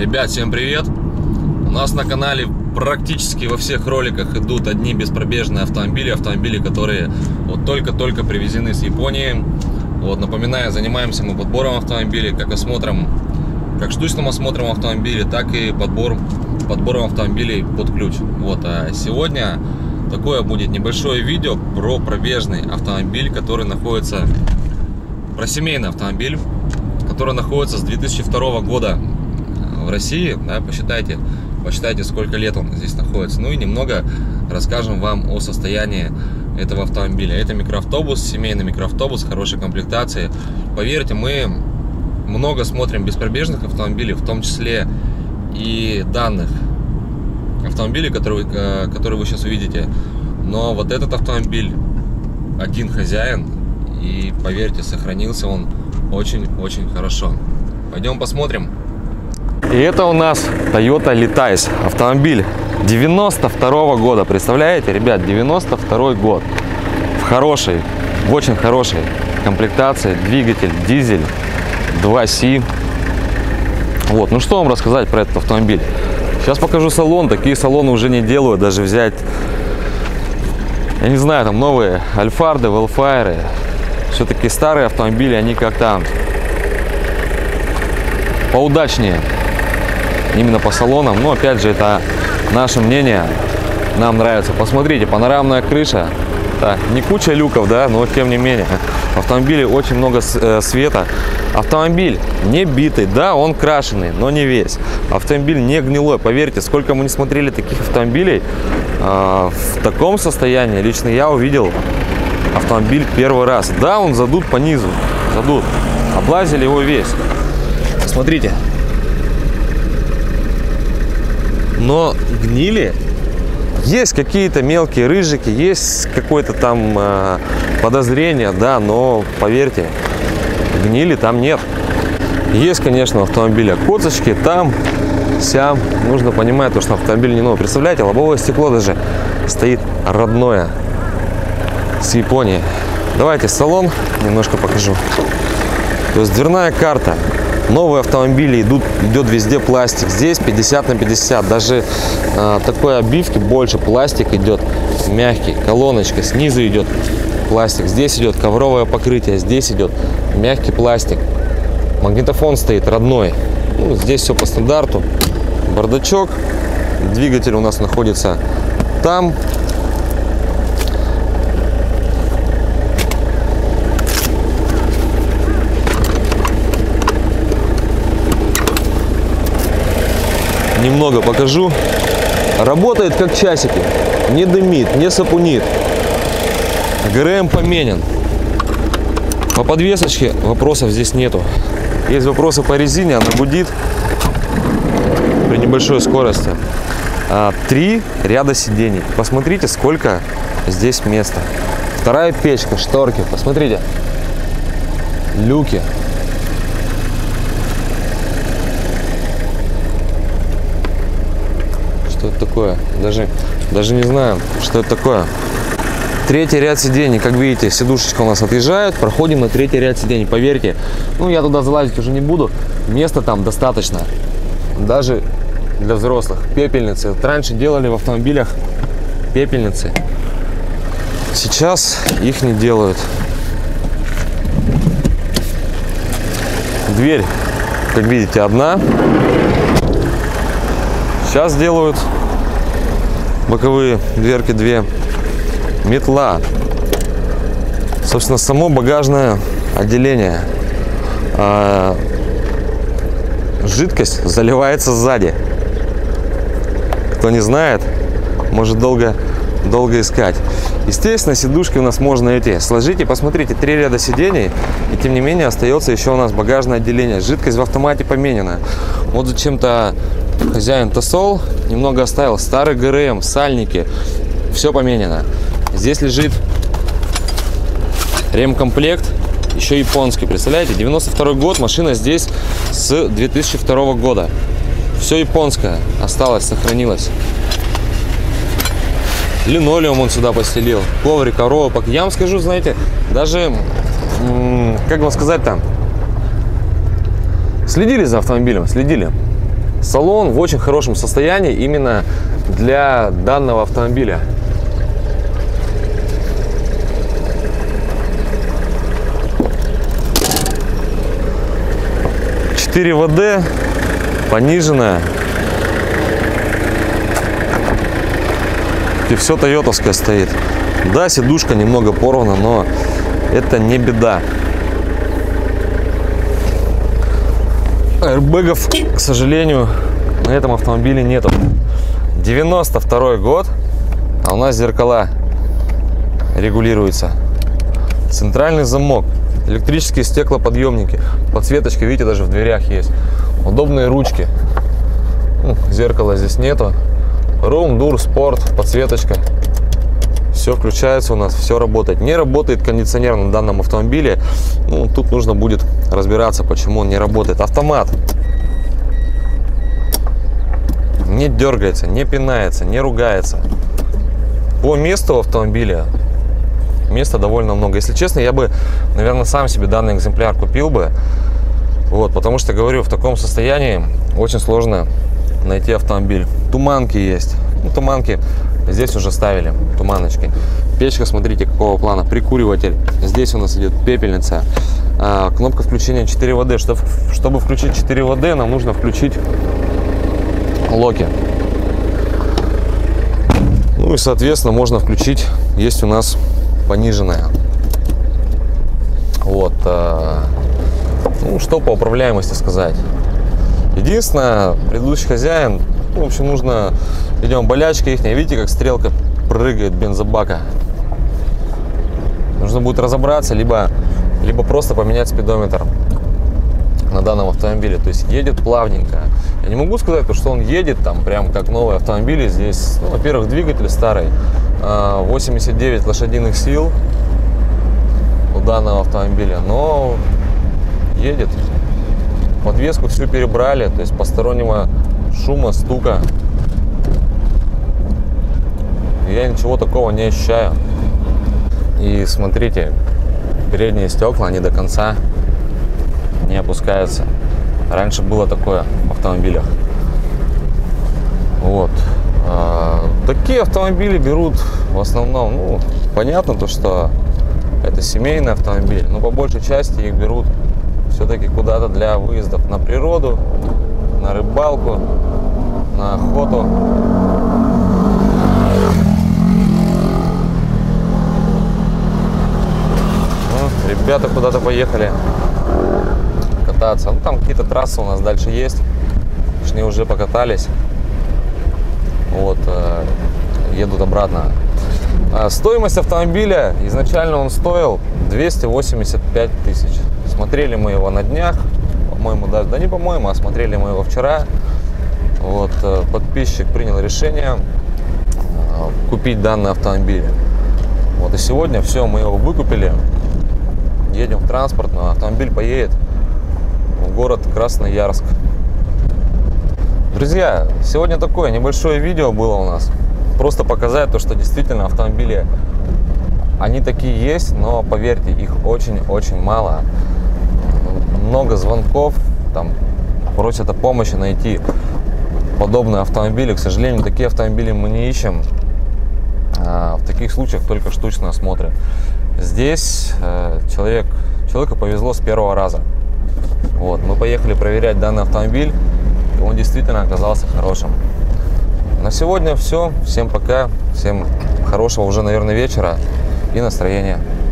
Ребят, всем привет! У нас на канале практически во всех роликах идут одни беспробежные автомобили, которые вот только-только привезены с Японии. Вот, напоминаю, занимаемся мы подбором автомобилей, как штучным осмотром автомобилей, так и подбором автомобилей под ключ. Вот, а сегодня такое будет небольшое видео про пробежный автомобиль, про семейный автомобиль, который находится с 2002 года в России. Да, посчитайте, сколько лет он здесь находится. Ну и немного расскажем вам о состоянии этого автомобиля. Это микроавтобус, семейный микроавтобус хорошей комплектации. Поверьте, мы много смотрим беспробежных автомобилей, в том числе и данных автомобилей, которые вы сейчас увидите. Но вот этот автомобиль один хозяин, и поверьте, сохранился он очень-очень хорошо. Пойдем посмотрим. И это у нас Toyota Letice. Автомобиль 92 года. Представляете, ребят, 92 год. В очень хорошей комплектации. Двигатель дизель 2C. Вот, ну что вам рассказать про этот автомобиль? Сейчас покажу салон. Такие салоны уже не делают. Даже взять, я не знаю, там новые Альфарды, Велфайры. Все-таки старые автомобили, они как-то поудачнее именно по салонам. Но опять же, это наше мнение, нам нравится. Посмотрите, панорамная крыша. Да, не куча люков, да, но тем не менее. В автомобиле очень много света. Автомобиль не битый, да, он крашеный, но не весь. Автомобиль не гнилой. Поверьте, сколько мы не смотрели таких автомобилей в таком состоянии, лично я увидел автомобиль первый раз. Да, он задут по низу, облазили его весь. Смотрите. Но гнили. Есть какие-то мелкие рыжики, есть какое-то там подозрение, да, но поверьте, гнили там нет. Есть, конечно, у автомобиля косточки, там, сям. Нужно понимать, что автомобиль не новый. Представляете, лобовое стекло даже стоит родное, с Японии. Давайте салон немножко покажу. То есть дверная карта. Новые автомобили идет везде пластик. Здесь 50 на 50. Даже такой обивки больше. Пластик идет мягкий. Колоночка снизу идет пластик. Здесь идет ковровое покрытие. Здесь идет мягкий пластик. Магнитофон стоит родной. Ну, здесь все по стандарту. Бардачок. Двигатель у нас находится там. Немного покажу. Работает как часики. Не дымит, не сапунит. ГРМ поменен. По подвесочке вопросов здесь нету. Есть вопросы по резине, она гудит при небольшой скорости. 3 ряда сидений. Посмотрите, сколько здесь места. Вторая печка, шторки. Посмотрите. Люки. Что это такое? Даже не знаю, что это такое. Третий ряд сидений. Как видите, сидушечка у нас отъезжает. Проходим на третий ряд сидений. Поверьте, я туда залазить уже не буду. Места там достаточно. Даже для взрослых. Пепельницы. Вот раньше делали в автомобилях пепельницы. Сейчас их не делают. Дверь, как видите, одна. Сейчас делают боковые дверки 2. Метла. Собственно, само багажное отделение. Жидкость заливается сзади. Кто не знает, может долго искать. Естественно, сидушки у нас можно сложить. И посмотрите, 3 ряда сидений. И тем не менее остается еще у нас багажное отделение. Жидкость в автомате поменена. Вот зачем-то хозяин Тосол немного оставил. Старый ГРМ, сальники. Все поменено. Здесь лежит ремкомплект, еще японский. Представляете, 92 год, машина здесь с 2002 года. Все японское осталось, сохранилось. Линолеум он сюда постелил, коврик, коробок. Я вам скажу, знаете, даже, как вам сказать-то, следили за автомобилем, следили. Салон в очень хорошем состоянии именно для данного автомобиля. Четыре ВД, пониженная. И все тойотовское стоит. Да, сидушка немного порвана, но это не беда. Аэрбэгов, к сожалению, на этом автомобиле нету. 92-й год, а у нас зеркала регулируются. Центральный замок, электрические стеклоподъемники, подсветочка, видите, даже в дверях есть. Удобные ручки. Зеркала здесь нету. Room, Dur, Sport, подсветочка. Все включается у нас, все работает. Не работает кондиционер на данном автомобиле. Ну, тут нужно будет разбираться, почему он не работает. Автомат не дергается, не пинается, не ругается. По месту автомобиля места довольно много. Если честно, я бы, наверное, сам себе данный экземпляр купил бы. Вот, потому что, говорю, в таком состоянии очень сложно найти автомобиль. Туманки есть. Ну, туманки здесь уже ставили, туманочки. Печка, смотрите, какого плана. Прикуриватель. Здесь у нас идет пепельница. Кнопка включения 4 ВД. Чтобы включить 4 ВД, нам нужно включить локи. Ну и, соответственно, можно включить. Есть у нас пониженная. Вот. Ну, что по управляемости сказать. Единственное, предыдущий хозяин, в общем, нужно, идем, болячка их, видите, как стрелка прыгает бензобака. Нужно будет разобраться, либо просто поменять спидометр на данном автомобиле. То есть едет плавненько. Я не могу сказать, что он едет там прям как новый автомобиль. Здесь, ну, во-первых, двигатель старый, 89 лошадиных сил у данного автомобиля, но едет. Подвеску всю перебрали, то есть постороннего шума, стука я ничего такого не ощущаю. И смотрите, передние стекла, они до конца не опускаются. Раньше было такое в автомобилях. Вот. Такие автомобили берут в основном, ну, понятно то, что это семейный автомобиль, но по большей части их берут все-таки куда-то для выездов на природу, на рыбалку, на охоту. Ну, ребята куда-то поехали кататься. Ну, там какие-то трассы у нас дальше есть. Они уже покатались. Вот, едут обратно. Стоимость автомобиля, изначально он стоил 285 тысяч. Смотрели мы его на днях, по-моему, да не по-моему, а смотрели мы его вчера. Вот, подписчик принял решение купить данный автомобиль. Вот, и сегодня все, мы его выкупили. Едем в транспортную, автомобиль поедет в город Красноярск. Друзья, сегодня такое небольшое видео было у нас. Просто показать то, что действительно автомобили, они такие есть, но поверьте, их очень-очень мало. Много звонков, там просят о помощи найти подобные автомобили. К сожалению, такие автомобили мы не ищем. В таких случаях только штучные осмотры. Здесь человеку повезло с первого раза. Вот, мы поехали проверять данный автомобиль, и он действительно оказался хорошим. На сегодня все. Всем пока. Всем хорошего уже, наверное, вечера и настроения.